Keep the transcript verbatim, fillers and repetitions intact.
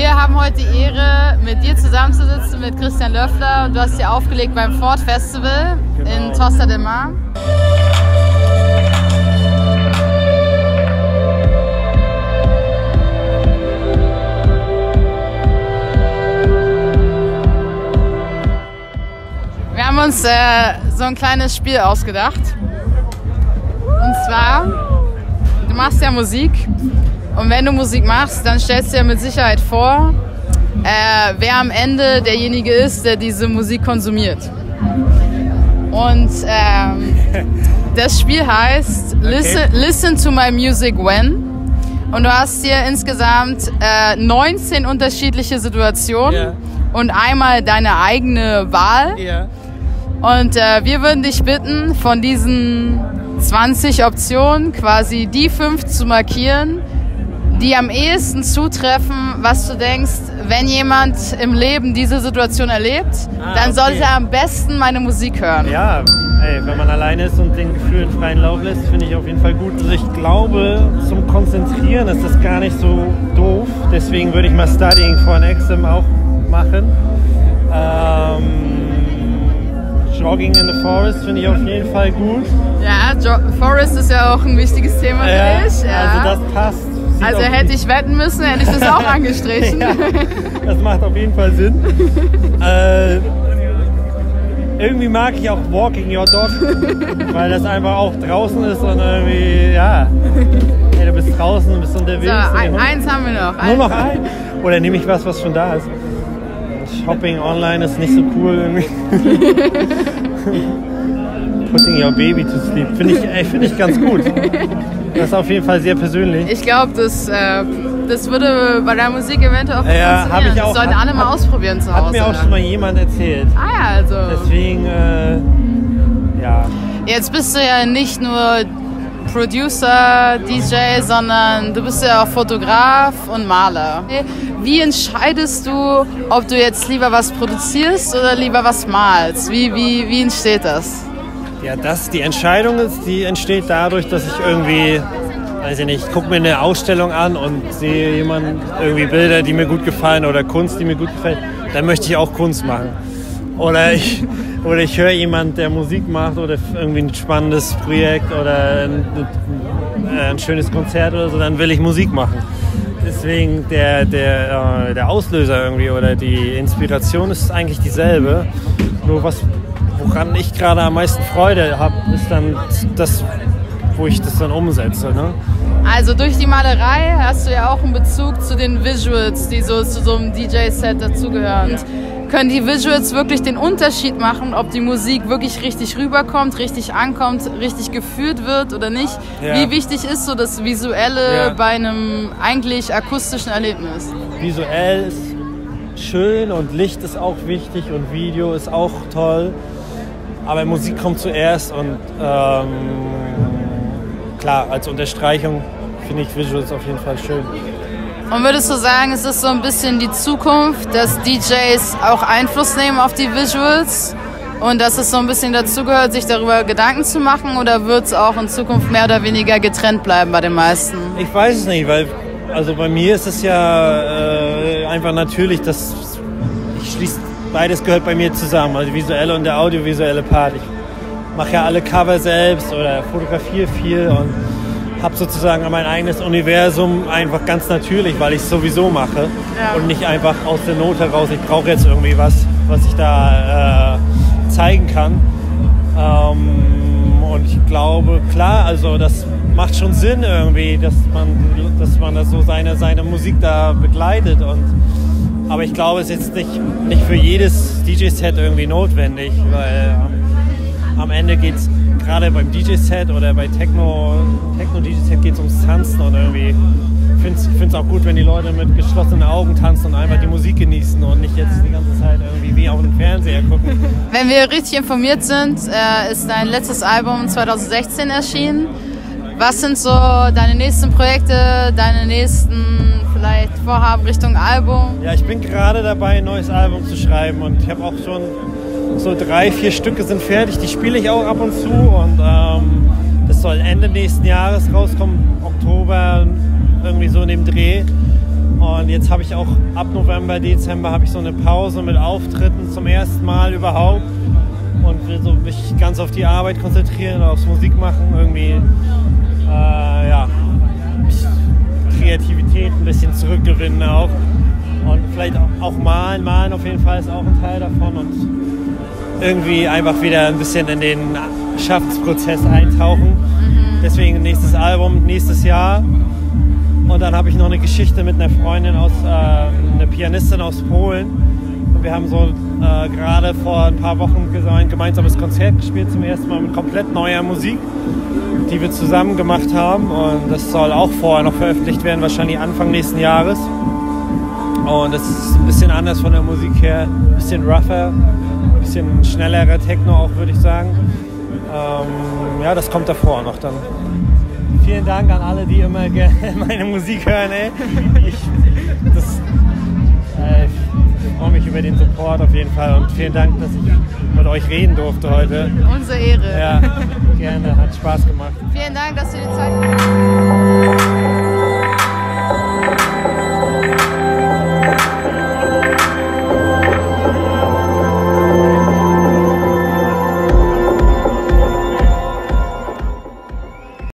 Wir haben heute die Ehre, mit dir zusammenzusitzen, mit Christian Löffler. Und du hast hier aufgelegt beim Ford Festival genau. in Tossa de Mar. Wir haben uns äh, so ein kleines Spiel ausgedacht. Und zwar, du machst ja Musik. Und wenn du Musik machst, dann stellst du dir mit Sicherheit vor, äh, wer am Ende derjenige ist, der diese Musik konsumiert. Und ähm, das Spiel heißt Listen, Listen to My Music When. Und du hast hier insgesamt äh, neunzehn unterschiedliche Situationen yeah. und einmal deine eigene Wahl. Yeah. Und äh, wir würden dich bitten, von diesen zwanzig Optionen quasi die fünf zu markieren, die am ehesten zutreffen, was du denkst, wenn jemand im Leben diese Situation erlebt, ah, dann sollte okay. er am besten meine Musik hören. Ja, ey, wenn man alleine ist und den Gefühlen freien Lauf lässt, finde ich auf jeden Fall gut. Also ich glaube, zum Konzentrieren ist das gar nicht so doof. Deswegen würde ich mal Studying for an Exam auch machen. Ähm, Jogging in the Forest finde ich auf jeden Fall gut. Ja, jo Forest ist ja auch ein wichtiges Thema ja, für dich. Ja. Also das passt. Also hätte ich wetten müssen, hätte ich das auch angestrichen. Ja, das macht auf jeden Fall Sinn. äh, irgendwie mag ich auch Walking Your Dog, weil das einfach auch draußen ist und irgendwie, ja, hey, du bist draußen, du bist unterwegs. So, ein, eins haben wir noch. Nur noch ein? Oder nehme ich was, was schon da ist? Shopping online ist nicht so cool irgendwie. Putting your baby to sleep, finde ich, find ich ganz gut. Das ist auf jeden Fall sehr persönlich. Ich glaube, das, äh, das würde bei der Musik eventuell auch ja, funktionieren. Ich auch, das sollten alle mal hat, ausprobieren zu Hause. Hat mir auch schon mal jemand erzählt. Ah ja, also. Deswegen, äh, ja. Jetzt bist du ja nicht nur Producer, D J, sondern du bist ja auch Fotograf und Maler. Wie entscheidest du, ob du jetzt lieber was produzierst oder lieber was malst? Wie, wie, wie entsteht das? Ja, das, die Entscheidung ist, die entsteht dadurch, dass ich irgendwie, weiß ich nicht, ich gucke mir eine Ausstellung an und sehe jemanden, irgendwie Bilder, die mir gut gefallen oder Kunst, die mir gut gefällt, dann möchte ich auch Kunst machen. Oder ich, oder ich höre jemanden, der Musik macht oder irgendwie ein spannendes Projekt oder ein, ein schönes Konzert oder so, dann will ich Musik machen. Deswegen der, der, der Auslöser irgendwie oder die Inspiration ist eigentlich dieselbe, nur was woran ich gerade am meisten Freude habe, ist dann das, wo ich das dann umsetze. Ne? Also durch die Malerei hast du ja auch einen Bezug zu den Visuals, die so zu so einem D J-Set dazugehören. Ja. Können die Visuals wirklich den Unterschied machen, ob die Musik wirklich richtig rüberkommt, richtig ankommt, richtig gefühlt wird oder nicht? Ja. Wie wichtig ist so das Visuelle ja. bei einem eigentlich akustischen Erlebnis? Visuell ist schön und Licht ist auch wichtig und Video ist auch toll. Aber Musik kommt zuerst und ähm, klar, als Unterstreichung finde ich Visuals auf jeden Fall schön. Und würdest du sagen, ist das so ein bisschen die Zukunft, dass D Js auch Einfluss nehmen auf die Visuals und dass es so ein bisschen dazugehört, sich darüber Gedanken zu machen, oder wird es auch in Zukunft mehr oder weniger getrennt bleiben bei den meisten? Ich weiß es nicht, weil also bei mir ist es ja äh, einfach natürlich, dass ich schließe beides gehört bei mir zusammen, also visuelle und der audiovisuelle Part. Ich mache ja alle Cover selbst oder fotografiere viel und habe sozusagen mein eigenes Universum einfach ganz natürlich, weil ich es sowieso mache ja. und nicht einfach aus der Not heraus, ich brauche jetzt irgendwie was, was ich da äh, zeigen kann. Ähm, und ich glaube, klar, also das macht schon Sinn irgendwie, dass man, dass man das so seine, seine Musik da begleitet. Und aber ich glaube, es ist jetzt nicht, nicht für jedes D J-Set irgendwie notwendig, weil ähm, am Ende geht es gerade beim D J-Set oder bei Techno, Techno-D J-Set geht es ums Tanzen und irgendwie finde es auch gut, wenn die Leute mit geschlossenen Augen tanzen und einfach die Musik genießen und nicht jetzt die ganze Zeit irgendwie wie auf den Fernseher gucken. Wenn wir richtig informiert sind, äh, ist dein letztes Album zwanzig sechzehn erschienen. Was sind so deine nächsten Projekte, deine nächsten vielleicht Vorhaben Richtung Album? Ja, ich bin gerade dabei, ein neues Album zu schreiben und ich habe auch schon so drei, vier Stücke sind fertig, die spiele ich auch ab und zu und ähm, das soll Ende nächsten Jahres rauskommen, Oktober, irgendwie so in dem Dreh. Und jetzt habe ich auch ab November, Dezember habe ich so eine Pause mit Auftritten zum ersten Mal überhaupt und will so mich ganz auf die Arbeit konzentrieren, aufs Musik machen, irgendwie äh, ja, Kreativität ein bisschen zurückgewinnen auch und vielleicht auch malen, malen auf jeden Fall ist auch ein Teil davon und irgendwie einfach wieder ein bisschen in den Schaffensprozess eintauchen. Mhm. Deswegen nächstes Album, nächstes Jahr. Und dann habe ich noch eine Geschichte mit einer Freundin, aus, äh, einer Pianistin aus Polen. Und wir haben so äh, gerade vor ein paar Wochen ein gemeinsames Konzert gespielt, zum ersten Mal mit komplett neuer Musik, die wir zusammen gemacht haben. Und das soll auch vorher noch veröffentlicht werden, wahrscheinlich Anfang nächsten Jahres. Und es ist ein bisschen anders von der Musik her, ein bisschen rougher, ein bisschen schnellerer Techno auch, würde ich sagen. Ähm, ja, das kommt davor noch dann. Vielen Dank an alle, die immer gerne meine Musik hören. Ey. Ich, das, äh, ich freue mich über den Support auf jeden Fall und vielen Dank, dass ich mit euch reden durfte heute. Unsere Ehre. Ja, gerne, hat Spaß gemacht. Vielen Dank, dass du dir die Zeit